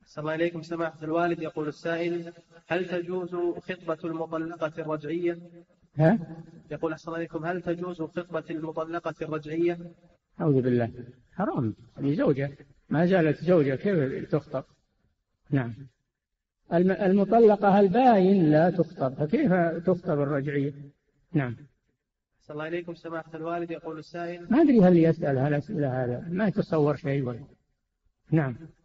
صلى الله عليكم سماحة الوالد. يقول السائل: هل تجوز خطبة المطلقة الرجعية؟ ها؟ يقول صلى الله عليكم: هل تجوز خطبة المطلقة الرجعية؟ أعوذ بالله، حرام، هذه زوجة ما زالت زوجة كيف تخطب؟ نعم. المطلقة الباين لا تخطب، فكيف تخطب الرجعية؟ نعم. صلى الله عليكم سماحة الوالد. يقول السائل: ما أدري هل يسأل هالأسئلة، هذا ما يتصور شيء. نعم.